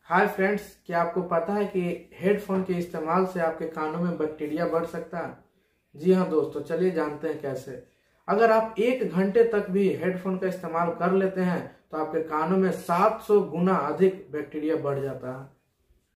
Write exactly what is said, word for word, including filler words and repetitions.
Hi friends, क्या आपको पता है कि हेडफोन के इस्तेमाल से आपके कानों में बैक्टीरिया बढ़ सकता है? जी हाँ दोस्तों, चलिए जानते हैं कैसे। अगर आप एक घंटे तक भी हेडफोन का इस्तेमाल कर लेते हैं तो आपके कानों में सात सौ गुना अधिक बैक्टीरिया बढ़ जाता है।